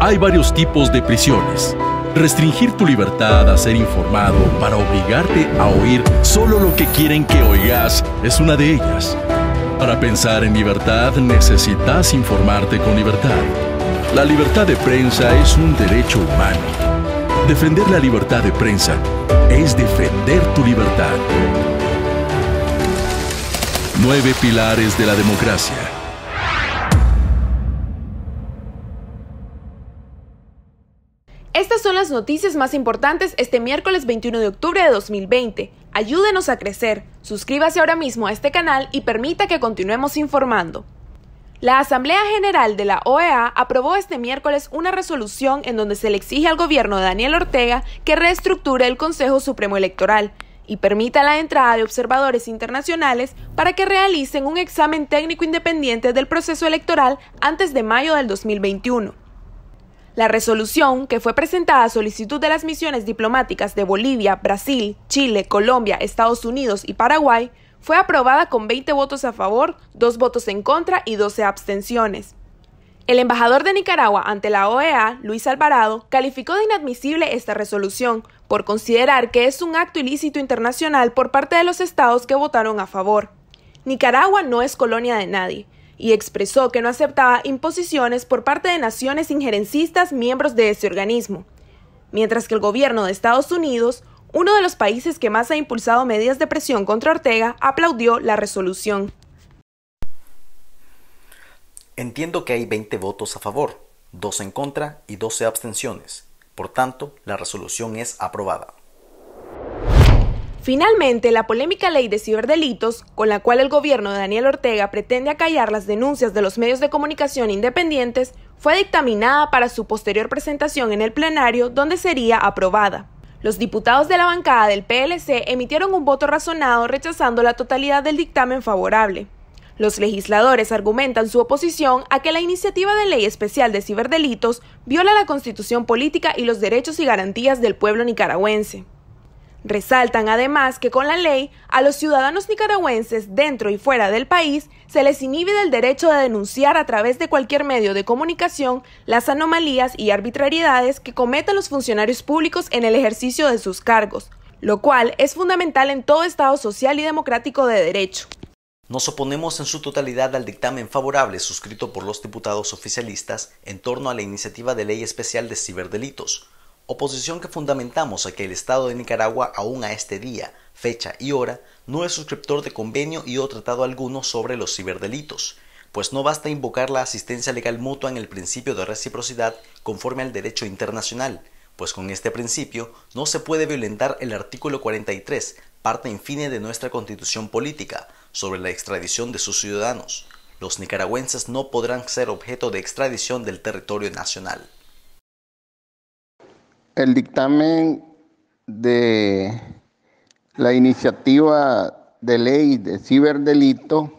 Hay varios tipos de prisiones. Restringir tu libertad a ser informado para obligarte a oír solo lo que quieren que oigas es una de ellas. Para pensar en libertad necesitas informarte con libertad. La libertad de prensa es un derecho humano. Defender la libertad de prensa es defender tu libertad. 9 pilares de la democracia. Estas son las noticias más importantes este miércoles 21 de octubre de 2020. Ayúdenos a crecer, suscríbase ahora mismo a este canal y permita que continuemos informando. La Asamblea General de la OEA aprobó este miércoles una resolución en donde se le exige al gobierno de Daniel Ortega que reestructure el Consejo Supremo Electoral y permita la entrada de observadores internacionales para que realicen un examen técnico independiente del proceso electoral antes de mayo del 2021. La resolución, que fue presentada a solicitud de las misiones diplomáticas de Bolivia, Brasil, Chile, Colombia, Estados Unidos y Paraguay, fue aprobada con 20 votos a favor, 2 votos en contra y 12 abstenciones. El embajador de Nicaragua ante la OEA, Luis Alvarado, calificó de inadmisible esta resolución por considerar que es un acto ilícito internacional por parte de los estados que votaron a favor. Nicaragua no es colonia de nadie, y expresó que no aceptaba imposiciones por parte de naciones injerencistas miembros de ese organismo, mientras que el gobierno de Estados Unidos, uno de los países que más ha impulsado medidas de presión contra Ortega, aplaudió la resolución. Entiendo que hay 20 votos a favor, 2 en contra y 12 abstenciones. Por tanto, la resolución es aprobada. Finalmente, la polémica ley de ciberdelitos, con la cual el gobierno de Daniel Ortega pretende acallar las denuncias de los medios de comunicación independientes, fue dictaminada para su posterior presentación en el plenario, donde sería aprobada. Los diputados de la bancada del PLC emitieron un voto razonado rechazando la totalidad del dictamen favorable. Los legisladores argumentan su oposición a que la iniciativa de ley especial de ciberdelitos viola la Constitución política y los derechos y garantías del pueblo nicaragüense. Resaltan además que con la ley, a los ciudadanos nicaragüenses dentro y fuera del país se les inhibe del derecho de denunciar a través de cualquier medio de comunicación las anomalías y arbitrariedades que cometan los funcionarios públicos en el ejercicio de sus cargos, lo cual es fundamental en todo Estado social y democrático de derecho. Nos oponemos en su totalidad al dictamen favorable suscrito por los diputados oficialistas en torno a la iniciativa de ley especial de ciberdelitos. Oposición que fundamentamos a que el Estado de Nicaragua aún a este día, fecha y hora no es suscriptor de convenio y o tratado alguno sobre los ciberdelitos, pues no basta invocar la asistencia legal mutua en el principio de reciprocidad conforme al derecho internacional, pues con este principio no se puede violentar el artículo 43, parte infine de nuestra Constitución política, sobre la extradición de sus ciudadanos. Los nicaragüenses no podrán ser objeto de extradición del territorio nacional. El dictamen de la iniciativa de ley de ciberdelito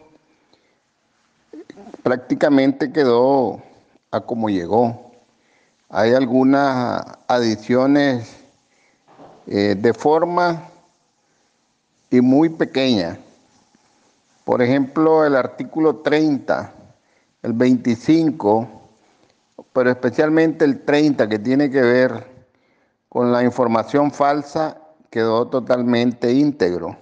prácticamente quedó a como llegó. Hay algunas adiciones de forma y muy pequeñas. Por ejemplo, el artículo 30, el 25, pero especialmente el 30 que tiene que ver con la información falsa, quedó totalmente íntegro.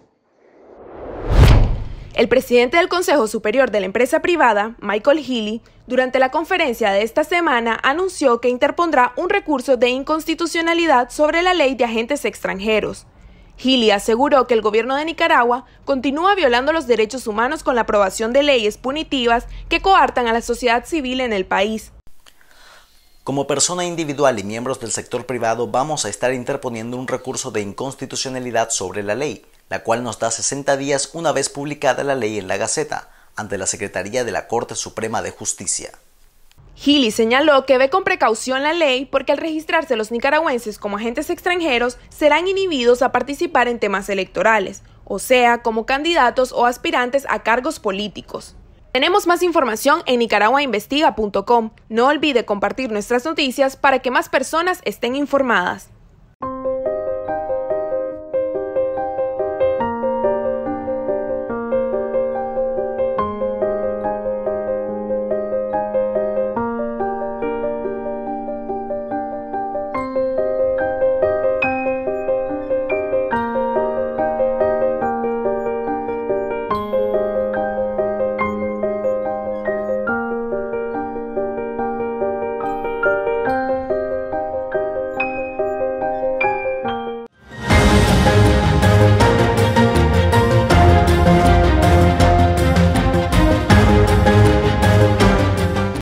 El presidente del Consejo Superior de la Empresa Privada, Michael Healy, durante la conferencia de esta semana anunció que interpondrá un recurso de inconstitucionalidad sobre la ley de agentes extranjeros. Healy aseguró que el gobierno de Nicaragua continúa violando los derechos humanos con la aprobación de leyes punitivas que coartan a la sociedad civil en el país. Como persona individual y miembros del sector privado vamos a estar interponiendo un recurso de inconstitucionalidad sobre la ley, la cual nos da 60 días una vez publicada la ley en la Gaceta, ante la Secretaría de la Corte Suprema de Justicia. Healy señaló que ve con precaución la ley porque al registrarse los nicaragüenses como agentes extranjeros serán inhibidos a participar en temas electorales, o sea, como candidatos o aspirantes a cargos políticos. Tenemos más información en nicaraguainvestiga.com. No olvide compartir nuestras noticias para que más personas estén informadas.